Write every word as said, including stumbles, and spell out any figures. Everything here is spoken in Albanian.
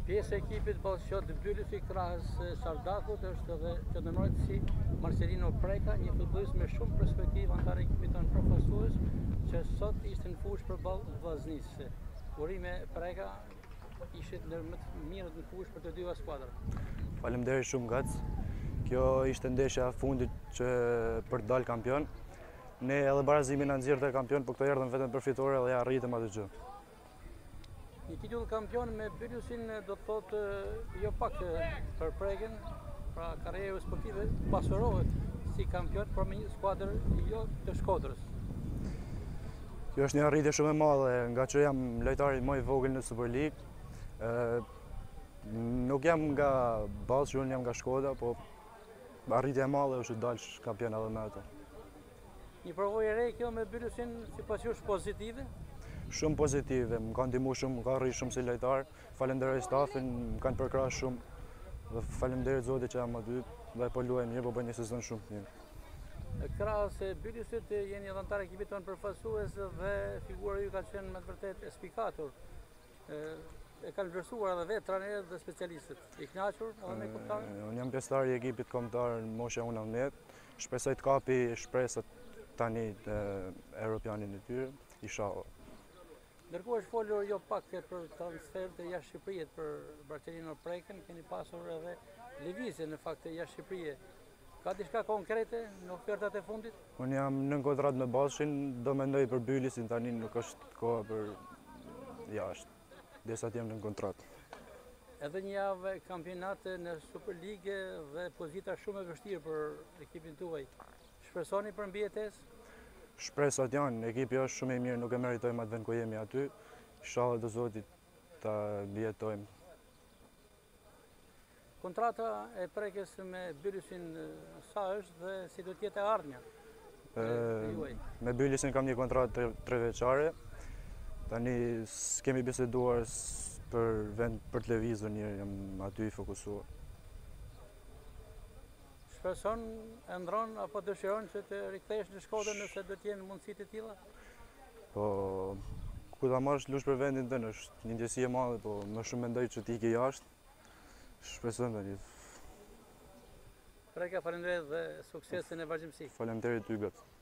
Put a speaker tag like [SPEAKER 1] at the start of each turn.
[SPEAKER 1] Pjesë e ekipit ballsqot Bylis i krahas Sardakut është edhe qendrorët si Marcelino Preka, një futbollist me shumë perspektivë antar i ekipit tonë përfaqësues, që sot ishte në fushë përballë Vllaznisë. Urime Preka, ishit ndër më të mirët në fushë për të dyva skuadrat.
[SPEAKER 2] Faleminderit shumë Gac. Kjo ishte ndeshja e fundit që për të dalë kampion. Ne edhe barazimin na nxjerrte kampion, por këto erdhën vetëm për fitore dhe ja arritëm atë gjë.
[SPEAKER 1] Një titull kampion me Bylisin do të thotë jo pak për Prekën, pra karrierë sportive pasurohet si kampion, por me një skuadër jo të Shkodrës.
[SPEAKER 2] Kjo është një arritje shumë e madhe, nga që jam lojtari më i vogël në Super League. Nuk jam nga Ballsqi, unë jam nga Shkodra, po arritje e madhe është të dalësh kampion edhe me ato.
[SPEAKER 1] Një provojë e re kjo me Bylisin, sipas jush pozitive?
[SPEAKER 2] Shumë pozitive, më kanë ndihmuar shumë, më kanë rritur shumë si lojtar. Falenderoj stafin, më kanë përkrahur shumë. Dhe faleminderit Zotit që jam aty dhe po luaj mirë, po bëj një sezon shumë të mirë.
[SPEAKER 1] Krahas e Bylisit jeni edhe antar ekipit tonë përfaqësues dhe figura ju ka qenë me të vërtetë e spikatur. E kanë vlerësuar edhe vetë trajnerët dhe specialistët. I kënaqur edhe me kuptarin?
[SPEAKER 2] Unë jam pjesëtar i ekipit kombëtar në moshën e nëntëdhjetë. Shpresoj të kapi shpresat tani të europianin e tyre, inshallah.
[SPEAKER 1] Ndërkohë është folur jo pak për transferët e jashtë Shqipërisë për Marcelino Prekën, keni pasur edhe lëvizje në fakt jashtë Shqipërisë. Ka diçka konkrete në ofertat e fundit?
[SPEAKER 2] Unë jam në kontratë me Ballsqin, do mendoj për Bylisin, tani nuk është koha për jashtë. Derisa të jem në kontratë.
[SPEAKER 1] Edhe një javë kampionate në Super League dhe pozita shumë e vështirë për ekipin tuaj. Shpresoni për mbijetesë?
[SPEAKER 2] Shpresat janë, ekipi është shumë i mirë, nuk e meritojmë atë vend ku jemi aty. Inshallah të Zotit ta mbijetojmë.
[SPEAKER 1] Kontrata e Prekës me Bylisin sa është dhe si do të jetë e ardhmja?
[SPEAKER 2] Me Bylisin kam një kontratë tre vjeçare. Tani s'kemi biseduar për vend për të lëvizur një, jam aty i fokusuar.
[SPEAKER 1] Shpreson, e ndron apo dëshiron që të rikthesh në Shkodër nëse do të jenë mundësitë e tilla?
[SPEAKER 2] Po, ku ta marrësh lush për vendin tënd është një ndjesi e madhe, po më shumë mendoj që të ikë jashtë. Shpresoj tani.
[SPEAKER 1] Preka, faleminderit dhe suksesin e vazhdimësi.
[SPEAKER 2] Faleminderit ty Gac.